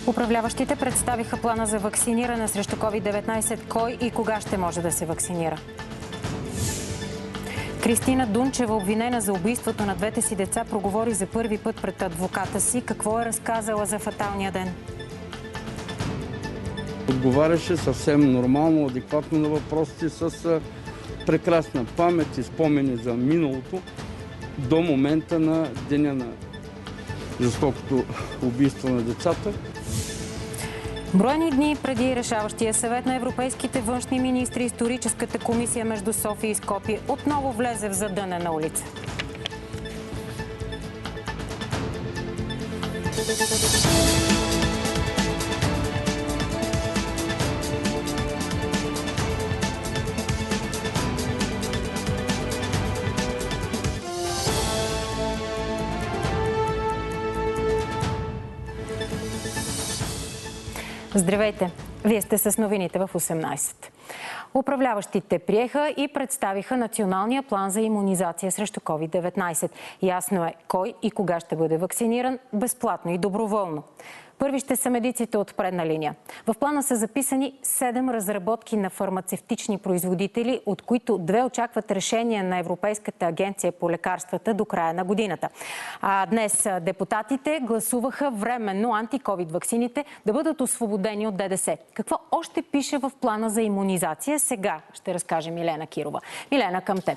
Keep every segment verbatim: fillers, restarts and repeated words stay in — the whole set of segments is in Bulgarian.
Управляващите представиха плана за вакциниране срещу ковид деветнайсет. Кой и кога ще може да се вакцинира? Кристина Дунчева, обвинена за убийството на двете си деца, проговори за първи път пред адвоката си. Какво е разказала за фаталния ден? Отговаряше съвсем нормално, адекватно на въпросите, с прекрасна памет и спомени за миналото до момента на деня на жестокото убийство на децата. Броени дни преди решаващия съвет на европейските външни министри, историческата комисия между София и Скопие отново влезе в задънена улица. Здравейте! Вие сте с новините в осемнайсет. Управляващите приеха и представиха националния план за имунизация срещу ковид деветнайсет. Ясно е кой и кога ще бъде вакциниран безплатно и доброволно. Първи ще са медиците от предна линия. В плана са записани седем разработки на фармацевтични производители, от които две очакват решение на Европейската агенция по лекарствата до края на годината. А днес депутатите гласуваха временно антиковид ваксините да бъдат освободени от ДДС. Какво още пише в плана за имунизация? Сега ще разкаже Милена Кирова. Милена, към теб.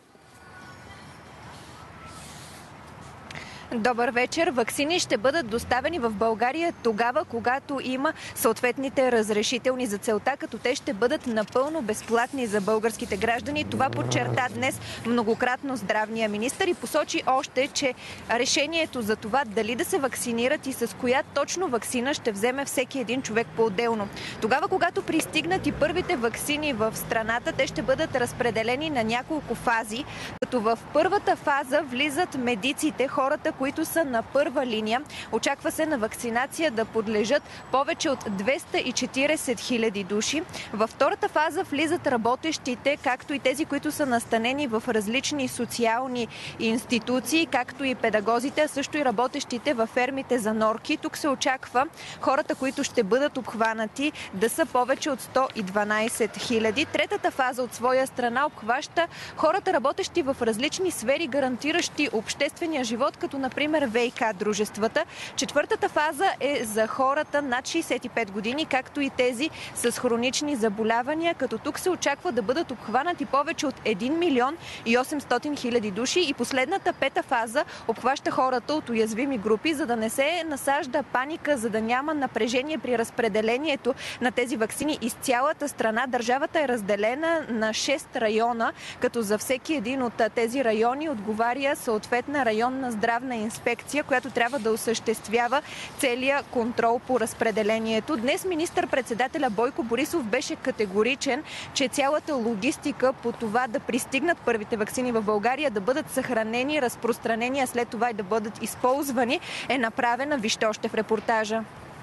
Добър вечер. Ваксини ще бъдат доставени в България тогава, когато има съответните разрешителни за целта, като те ще бъдат напълно безплатни за българските граждани. Това подчерта днес многократно здравния министър и посочи още, че решението за това дали да се вакцинират и с коя точно ваксина ще вземе всеки един човек по-отделно. Тогава, когато пристигнат и първите ваксини в страната, те ще бъдат разпределени на няколко фази, като в първата фаза влизат медиците, хората, които са на първа линия. Очаква се на вакцинация да подлежат повече от двеста и четирийсет хиляди души. Във втората фаза влизат работещите, както и тези, които са настанени в различни социални институции, както и педагозите, а също и работещите във фермите за норки. Тук се очаква хората, които ще бъдат обхванати, да са повече от сто и дванайсет хиляди. Третата фаза от своя страна обхваща хората, работещи в различни сфери, гарантиращи обществения живот, като например ВиК дружествата. Четвъртата фаза е за хората над шейсет и пет години, както и тези с хронични заболявания, като тук се очаква да бъдат обхванати повече от един милион и осемстотин хиляди души. И последната пета фаза обхваща хората от уязвими групи, за да не се насажда паника, за да няма напрежение при разпределението на тези ваксини из цялата страна. Държавата е разделена на шест района, като за всеки един от тези райони отговаря съответна районна здравна инспекция, която трябва да осъществява целия контрол по разпределението. Днес министър-председателя Бойко Борисов беше категоричен, че цялата логистика по това да пристигнат първите ваксини в България, да бъдат съхранени, разпространени, а след това и да бъдат използвани, е направена. Вижте още в репортажа.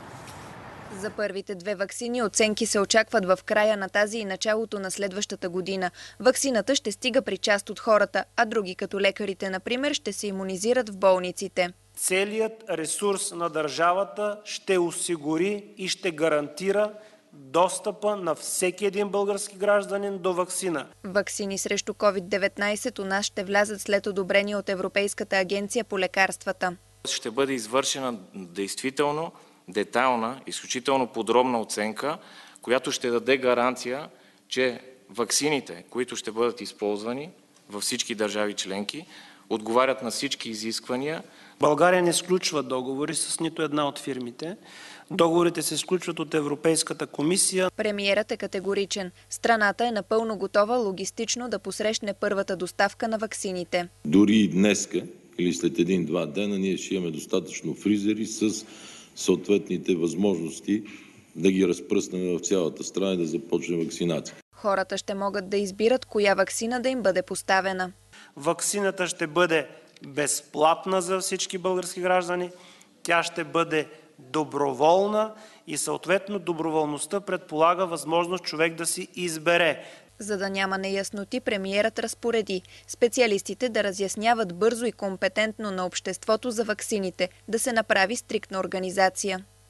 За първите две ваксини оценки се очакват в края на тази и началото на следващата година. Ваксината ще стига при част от хората, а други, като лекарите, например, ще се имунизират в болниците. Целият ресурс на държавата ще осигури и ще гарантира достъпа на всеки един български гражданин до ваксина. Ваксини срещу ковид деветнайсет у нас ще влязат след одобрение от Европейската агенция по лекарствата. Ще бъде извършена действително детайлна, изключително подробна оценка, която ще даде гаранция, че ваксините, които ще бъдат използвани във всички държави членки, отговарят на всички изисквания. България не сключва договори с нито една от фирмите. Договорите се сключват от Европейската комисия. Премиерът е категоричен. Страната е напълно готова логистично да посрещне първата доставка на ваксините. Дори и днеска или след един-два дена ние ще имаме достатъчно фризери с съответните възможности да ги разпръснем в цялата страна и да започне вакцинация. Хората ще могат да избират коя ваксина да им бъде поставена. Ваксината ще бъде безплатна за всички български граждани. Тя ще бъде доброволна и съответно доброволността предполага възможност човек да си избере. За да няма неясноти, премиерът разпореди специалистите да разясняват бързо и компетентно на обществото за ваксините, да се направи стриктна организация.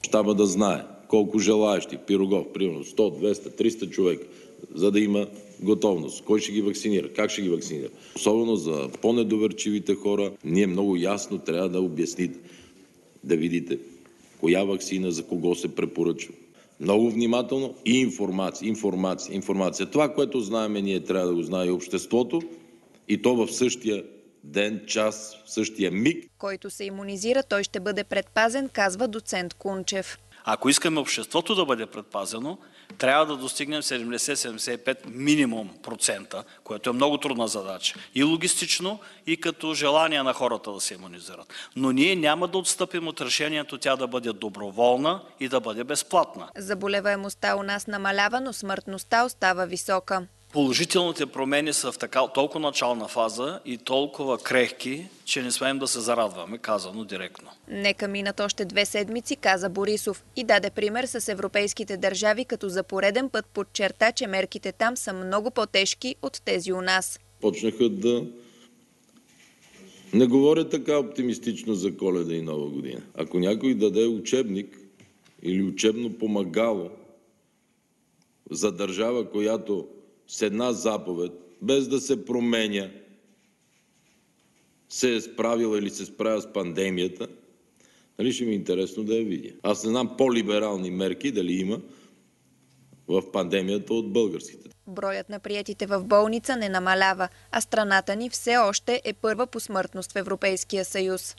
Щаба да знае колко желаящи, Пирогов, примерно сто, двеста, триста човека, за да има готовност. Кой ще ги вакцинира? Как ще ги вакцинира? Особено за по-недоверчивите хора, ние много ясно трябва да обясните, да видите коя вакцина за кого се препоръчва. Много внимателно и информация, информация, информация. Това, което знаем, ние трябва да го знае и обществото, и то в същия ден, час, в същия миг. Който се имунизира, той ще бъде предпазен, казва доцент Кунчев. Ако искаме обществото да бъде предпазено, трябва да достигнем седемдесет до седемдесет и пет минимум процента, което е много трудна задача. И логистично, и като желание на хората да се имунизират. Но ние няма да отстъпим от решението тя да бъде доброволна и да бъде безплатна. Заболеваемостта у нас намалява, но смъртността остава висока. Положителните промени са в така, толкова начална фаза и толкова крехки, че не смеем да се зарадваме, казано директно. Нека минат още две седмици, каза Борисов, и даде пример с европейските държави, като за пореден път подчерта, че мерките там са много по-тежки от тези у нас. Почнаха да не говоря така оптимистично за Коледа и Нова година. Ако някой даде учебник или учебно помагало за държава, която с една заповед, без да се променя, се е справила или се справя с пандемията, нали ще ми е интересно да я видя. Аз не знам по-либерални мерки дали има в пандемията от българските. Броят на приетите в болница не намалява, а страната ни все още е първа по смъртност в Европейския съюз.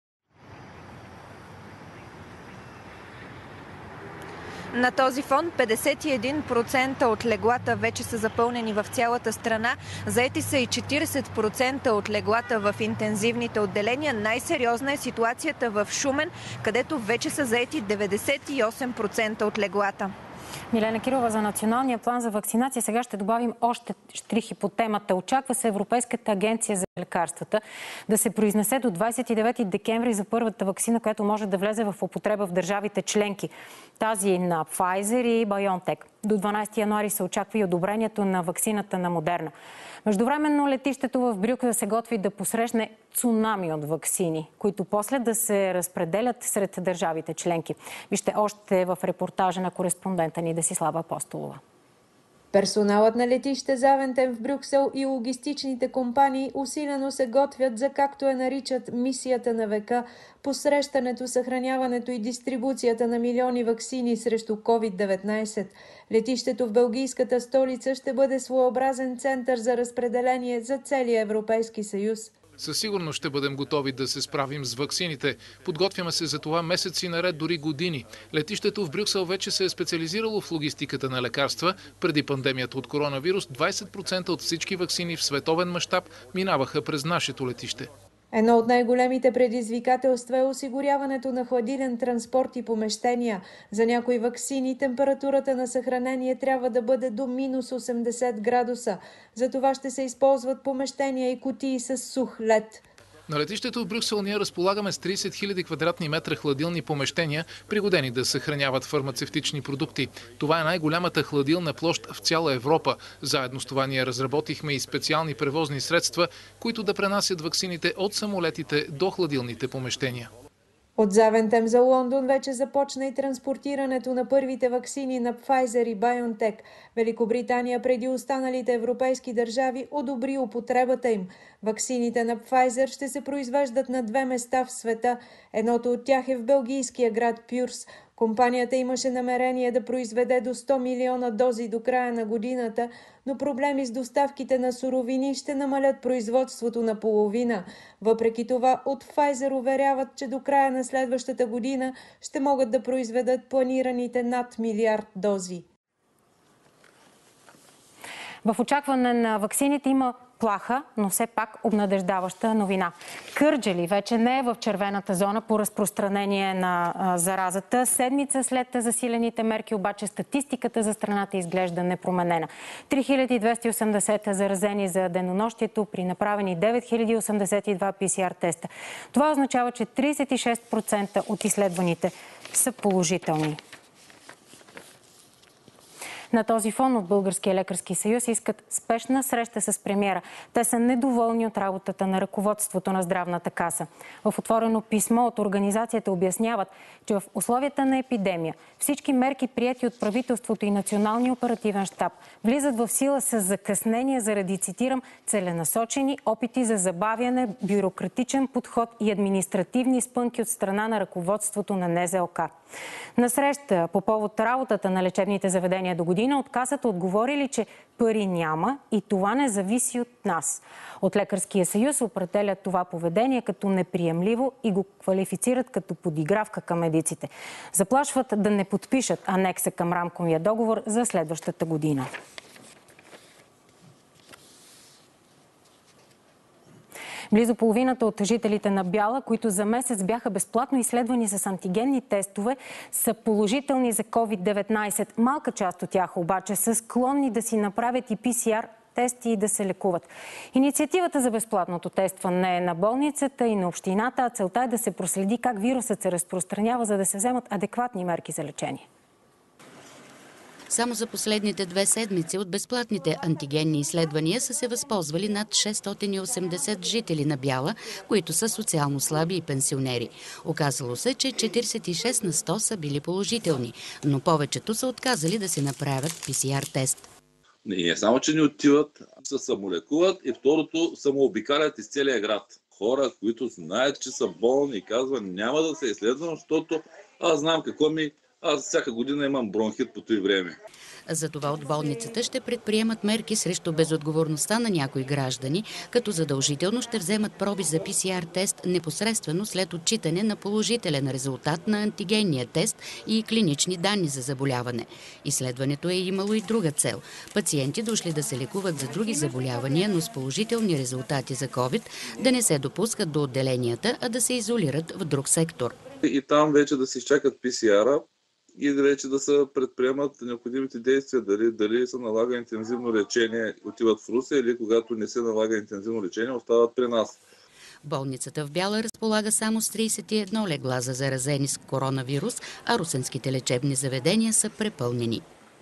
На този фон петдесет и един процента от леглата вече са запълнени в цялата страна. Заети са и четиридесет процента от леглата в интензивните отделения. Най-сериозна е ситуацията в Шумен, където вече са заети деветдесет и осем процента от леглата. Милена Кирова за Националния план за вакцинация. Сега ще добавим още штрихи по темата. Очаква се Европейската агенция за лекарствата да се произнесе до двадесет и девети декември за първата вакцина, която може да влезе в употреба в държавите членки. Тази на Pfizer и BioNTech. До дванадесети януари се очаква и одобрението на вакцината на Модерна. Междувременно летището в Брюксел се готви да посрещне цунами от ваксини, които после да се разпределят сред държавите членки. Вижте още в репортажа на кореспондента ни Десислава Апостолова. Персоналът на летище Завентем в Брюксел и логистичните компании усилено се готвят за, както я наричат, мисията на века, посрещането, съхраняването и дистрибуцията на милиони ваксини срещу ковид деветнадесет. Летището в белгийската столица ще бъде своеобразен център за разпределение за целия Европейски съюз. Със сигурност ще бъдем готови да се справим с ваксините. Подготвяме се за това месеци наред, дори години. Летището в Брюксел вече се е специализирало в логистиката на лекарства. Преди пандемията от коронавирус, двадесет процента от всички ваксини в световен мащаб минаваха през нашето летище. Едно от най-големите предизвикателства е осигуряването на хладилен транспорт и помещения. За някои ваксини температурата на съхранение трябва да бъде до минус осемдесет градуса. За това ще се използват помещения и кутии с сух лед. На летището в Брюксел ние разполагаме с тридесет хиляди квадратни метра хладилни помещения, пригодени да съхраняват фармацевтични продукти. Това е най-голямата хладилна площ в цяла Европа. Заедно с това ние разработихме и специални превозни средства, които да пренасят ваксините от самолетите до хладилните помещения. От Завентем за Лондон вече започна и транспортирането на първите ваксини на Pfizer и BioNTech. Великобритания преди останалите европейски държави одобри употребата им. Ваксините на Pfizer ще се произвеждат на две места в света. Едното от тях е в белгийския град Пюрс. Компанията имаше намерение да произведе до сто милиона дози до края на годината, но проблеми с доставките на суровини ще намалят производството на половина. Въпреки това, от Pfizer уверяват, че до края на следващата година ще могат да произведат планираните над милиард дози. В очакване на ваксините има плаха, но все пак обнадеждаваща новина. Кърджали вече не е в червената зона по разпространение на а, заразата. Седмица след засилените мерки, обаче статистиката за страната изглежда непроменена. три хиляди двеста и осемдесет заразени за денонощието при направени девет хиляди осемдесет и два пи си ар теста. Това означава, че тридесет и шест процента от изследваните са положителни. На този фон от Българския лекарски съюз искат спешна среща с премиера. Те са недоволни от работата на ръководството на Здравната каса. В отворено писмо от организацията обясняват, че в условията на епидемия всички мерки, приети от правителството и Националния оперативен щаб, влизат в сила с закъснение заради, цитирам, целенасочени опити за забавяне, бюрократичен подход и административни спънки от страна на ръководството на Н З О К. На среща по повод работата на лечебните заведения до година от Касата отговорили, че пари няма и това не зависи от нас. От Лекарския съюз определят това поведение като неприемливо и го квалифицират като подигравка към медиците. Заплашват да не подпишат анекса към рамковия договор за следващата година. Близо половината от жителите на Бяла, които за месец бяха безплатно изследвани с антигенни тестове, са положителни за ковид деветнайсет. Малка част от тях обаче са склонни да си направят и Пи Си Ар тести и да се лекуват. Инициативата за безплатното тестване е на болницата и на общината, а целта е да се проследи как вирусът се разпространява, за да се вземат адекватни мерки за лечение. Само за последните две седмици от безплатните антигенни изследвания са се възползвали над шестстотин и осемдесет жители на Бяла, които са социално слаби и пенсионери. Оказало се, че четиридесет и шест на сто са били положителни, но повечето са отказали да си направят Пи Си Ар тест. Не само, че не отиват, се самолекуват и второто самообикалят из целия град. Хора, които знаят, че са болни и казват, няма да се изследвам, защото аз знам какво ми... Аз всяка година имам бронхит по това време. Затова от болницата ще предприемат мерки срещу безотговорността на някои граждани, като задължително ще вземат проби за Пи Си Ар тест непосредствено след отчитане на положителен резултат на антигенния тест и клинични данни за заболяване. Изследването е имало и друга цел. Пациенти, дошли да се лекуват за други заболявания, но с положителни резултати за ковид, да не се допускат до отделенията, а да се изолират в друг сектор. И там вече да се изчакат Пи Си Ар-а и вече да се предприемат необходимите действия, дали, дали се налага интензивно лечение, отиват в Русе, или когато не се налага интензивно лечение, остават при нас. Болницата в Бяла разполага само с тридесет и едно легла за заразени с коронавирус, а русенските лечебни заведения са препълнени.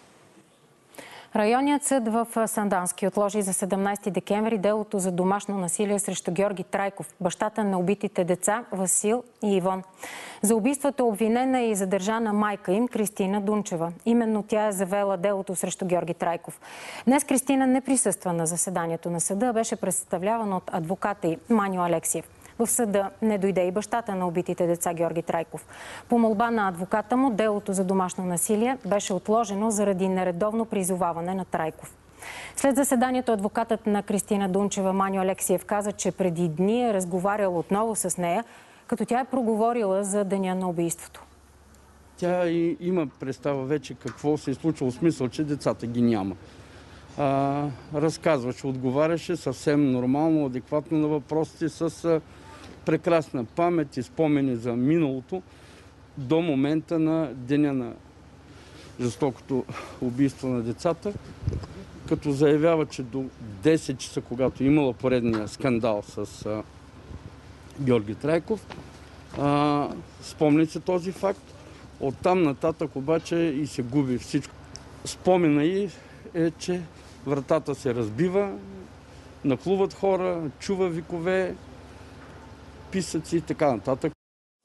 Районният съд в Сандански отложи за седемнайсети декември делото за домашно насилие срещу Георги Трайков, бащата на убитите деца Васил и Ивон. За убийството е обвинена и задържана майка им Кристина Дунчева. Именно тя е завела делото срещу Георги Трайков. Днес Кристина не присъства на заседанието на съда, а беше представлявана от адвоката й Маньо Алексиев. В съда не дойде и бащата на убитите деца Георги Трайков. По молба на адвоката му, делото за домашно насилие беше отложено заради нередовно призоваване на Трайков. След заседанието адвокатът на Кристина Дунчева Маньо Алексиев каза, че преди дни е разговарял отново с нея, като тя е проговорила за деня на убийството. Тя и има представа вече какво се е случило, в смисъл, че децата ги няма. А, разказваше, отговаряше съвсем нормално, адекватно на въпросите, с а, прекрасна памет и спомени за миналото до момента на деня на жестокото убийство на децата, като заявява, че до десет часа, когато имала поредния скандал с а, Георги Трайков, а, спомни се този факт. Оттам нататък обаче и се губи всичко. Спомена й е, че вратата се разбива, нахлуват хора, чува викове, писъци и така нататък.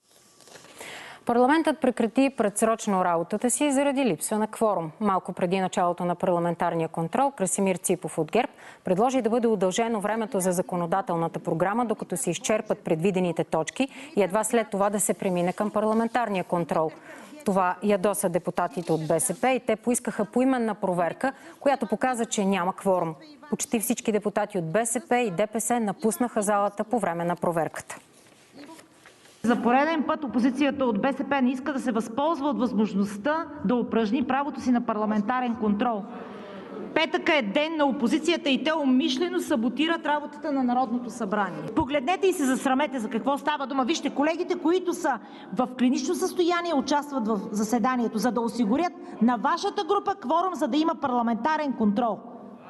Парламентът прекрати предсрочно работата си заради липса на кворум. Малко преди началото на парламентарния контрол, Красимир Ципов от ГЕРБ предложи да бъде удължено времето за законодателната програма, докато се изчерпат предвидените точки и едва след това да се премине към парламентарния контрол. Това ядоса депутатите от Бе Се Пе и те поискаха поименна проверка, която показа, че няма кворум. Почти всички депутати от Бе Се Пе и Де Пе Се напуснаха залата по време на проверката. За пореден път опозицията от Бе Се Пе не иска да се възползва от възможността да упражни правото си на парламентарен контрол. Петъка е ден на опозицията и те умишлено саботират работата на Народното събрание. Погледнете и се засрамете за какво става дума. Вижте, колегите, които са в клинично състояние, участват в заседанието, за да осигурят на вашата група кворум, за да има парламентарен контрол.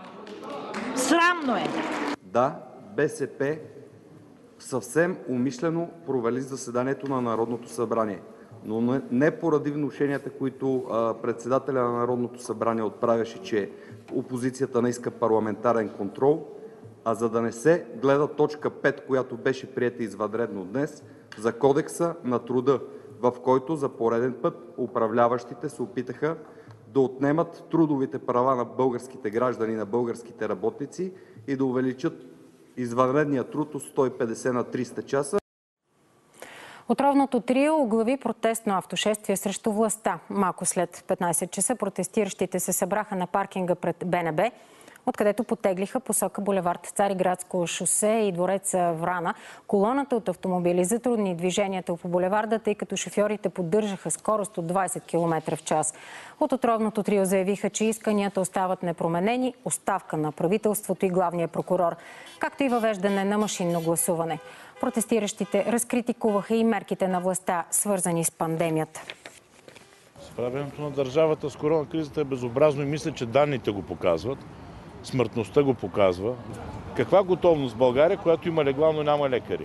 Срамно е! Да, Бе Се Пе съвсем умишлено провали заседанието на Народното събрание. но не поради внушенията, които председателя на Народното събрание отправяше, че опозицията не иска парламентарен контрол, а за да не се гледа точка пет, която беше приета извънредно днес, за Кодекса на труда, в който за пореден път управляващите се опитаха да отнемат трудовите права на българските граждани, на българските работници и да увеличат извънредния труд от сто и петдесет на триста часа. Отровното трио оглави протестно автошествие срещу властта. Малко след петнайсет часа протестиращите се събраха на паркинга пред БНБ, откъдето потеглиха посока булевард Цариградско шосе и двореца Врана. Колоната от автомобили затрудни движението по булеварда, тъй като шофьорите поддържаха скорост от двайсет километра в час. От отровното трио заявиха, че исканията остават непроменени, оставка на правителството и главния прокурор, както и въвеждане на машинно гласуване. Протестиращите разкритикуваха и мерките на властта, свързани с пандемията. Справянето на държавата с коронакризата е безобразно и мисля, че данните го показват. Смъртността го показва. Каква готовност в България, която има легла, но няма лекари?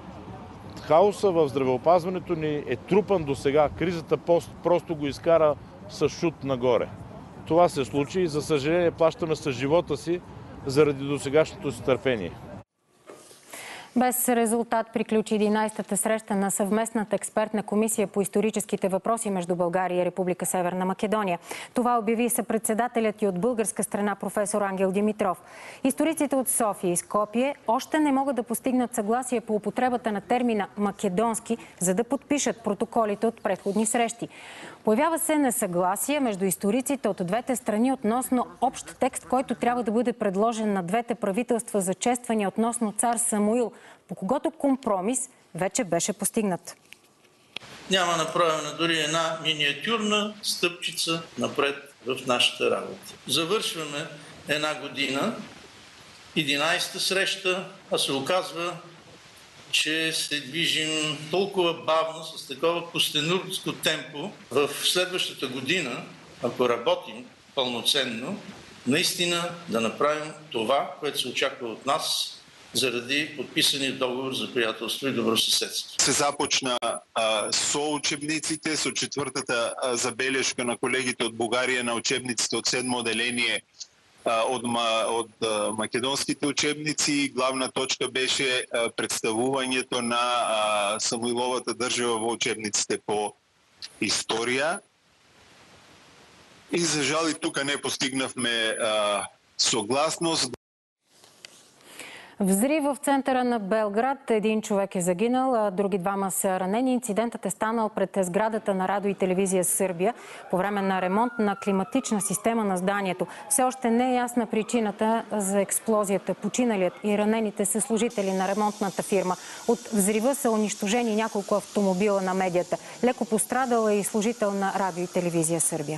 Хаоса в здравеопазването ни е трупан до сега. Кризата просто го изкара с шут нагоре. Това се случи и, за съжаление, плащаме с живота си заради досегашното си търпение. Без резултат приключи единайсетата среща на съвместната експертна комисия по историческите въпроси между България и Република Северна Македония. Това обяви съпредседателят и от българска страна професор Ангел Димитров. Историците от София и Скопие още не могат да постигнат съгласие по употребата на термина македонски, за да подпишат протоколите от предходни срещи. Появява се несъгласие между историците от двете страни относно общ текст, който трябва да бъде предложен на двете правителства за чествания относно цар Самуил, по когото компромис вече беше постигнат. Няма направена дори една миниатюрна стъпчица напред в нашата работа. Завършваме една година, единайсета среща, а се оказва, че се движим толкова бавно, с такова костенурско темпо. В следващата година, ако работим пълноценно, наистина да направим това, което се очаква от нас, заради подписания договор за приятелство и добросъседство. Се започна а, со учебниците, со четвъртата а, забележка на колегите от България на учебниците от седмо отделение а, от, от а, македонските учебници. Главна точка беше а, представувањето на а, Самуиловата држава во учебниците по история. И за жал и тука не постигнавме а, согласност. Взрив в центъра на Белград. Един човек е загинал, а други двама са ранени. Инцидентът е станал пред сградата на Радио и телевизия Сърбия по време на ремонт на климатична система на зданието. Все още не е ясна причината за експлозията. Починалият и ранените са служители на ремонтната фирма. От взрива са унищожени няколко автомобила на медията. Леко пострадал е и служител на Радио и телевизия Сърбия.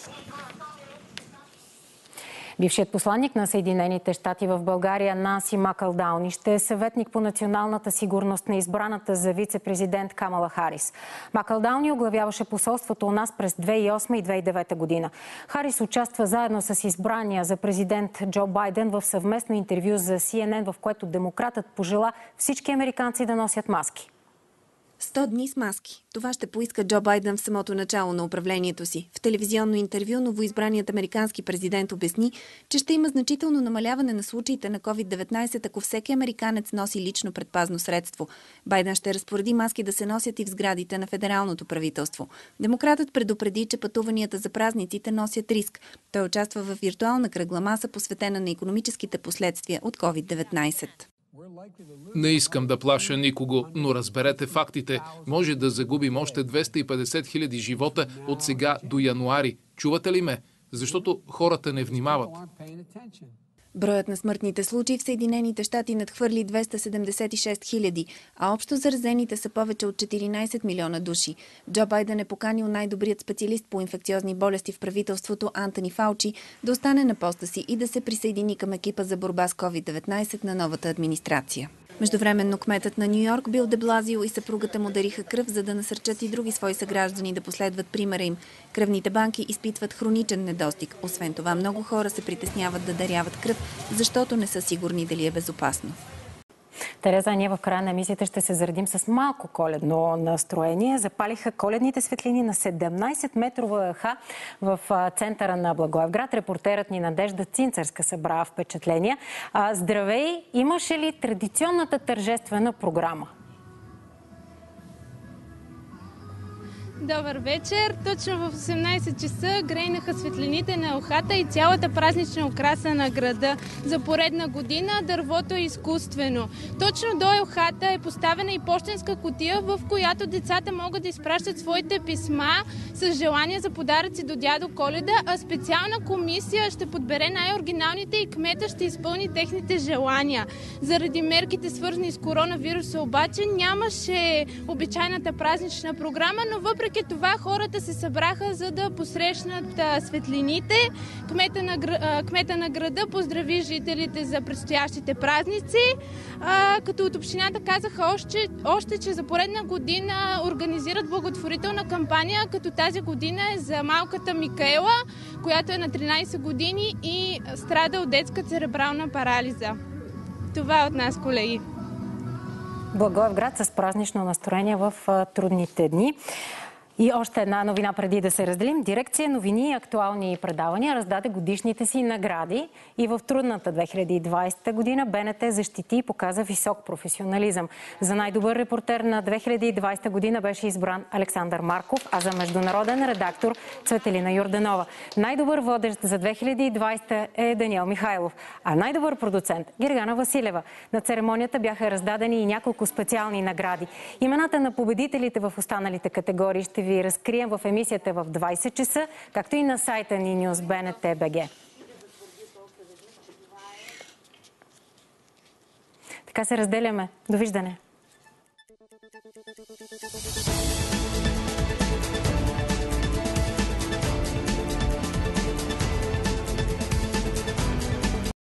Бившият посланник на Съединените щати в България Нанси Макълдауни ще е съветник по националната сигурност на избраната за вице-президент Камала Харис. Макълдауни оглавяваше посолството у нас през две хиляди и осма и две хиляди и девета година. Харис участва заедно с избрания за президент Джо Байден в съвместно интервю за Си Ен Ен, в което демократът пожела всички американци да носят маски. сто дни с маски. Това ще поиска Джо Байден в самото начало на управлението си. В телевизионно интервю новоизбраният американски президент обясни, че ще има значително намаляване на случаите на ковид деветнайсет, ако всеки американец носи лично предпазно средство. Байден ще разпореди маски да се носят и в сградите на федералното правителство. Демократът предупреди, че пътуванията за празниците носят риск. Той участва в виртуална кръгла маса, посветена на икономическите последствия от ковид деветнайсет. Не искам да плаша никого, но разберете фактите. Може да загубим още двеста и петдесет хиляди живота от сега до януари. Чувате ли ме? Защото хората не внимават. Броят на смъртните случаи в Съединените щати надхвърли двеста седемдесет и шест хиляди, а общо заразените са повече от четиринайсет милиона души. Джо Байден е поканил най-добрият специалист по инфекциозни болести в правителството Антони Фаучи да остане на поста си и да се присъедини към екипа за борба с ковид деветнайсет на новата администрация. Междувременно кметът на Ню Йорк Бил де Блазио и съпругата му дариха кръв, за да насърчат и други свои съграждани да последват примера им. Кръвните банки изпитват хроничен недостиг. Освен това, много хора се притесняват да даряват кръв, защото не са сигурни дали е безопасно. Тереза, ние в края на емисията ще се заредим с малко коледно настроение. Запалиха коледните светлини на седемнайсет метрова ха в центъра на Благоевград. Репортерът ни Надежда Цинцарска събра впечатления. Здравей! Имаше ли традиционната тържествена програма? Добър вечер! Точно в осемнайсет часа грейнаха светлините на елхата и цялата празнична украса на града. За поредна година дървото е изкуствено. Точно до елхата е поставена и пощенска кутия, в която децата могат да изпращат своите писма с желания за подаръци до дядо Коледа, а специална комисия ще подбере най-оригиналните и кмета ще изпълни техните желания. Заради мерките, свързани с коронавируса, обаче нямаше обичайната празнична програма, но въпреки Въпреки това хората се събраха, за да посрещнат а, светлините. Кмета на, а, кмета на града поздрави жителите за предстоящите празници, а, като от общината казаха още, още, че за поредна година организират благотворителна кампания, като тази година е за малката Микаела, която е на тринайсет години и страда от детска церебрална парализа. Това е от нас, колеги. Благоевград с празнично настроение в трудните дни. И още една новина преди да се разделим. Дирекция новини и актуални предавания раздаде годишните си награди и в трудната две хиляди и двайсета година БНТ защити и показа висок професионализъм. За най-добър репортер на две хиляди и двайсета година беше избран Александър Марков, а за международен редактор Цветелина Йорданова. Най-добър водещ за две хиляди и двайсета е Даниел Михайлов, а най-добър продуцент Гергана Василева. На церемонията бяха раздадени и няколко специални награди. Имената на победителите в останалите категории ще ви разкрием в емисията в двайсет часа, както и на сайта ни Нюз Б Н Т Б Г. Така се разделяме. Довиждане!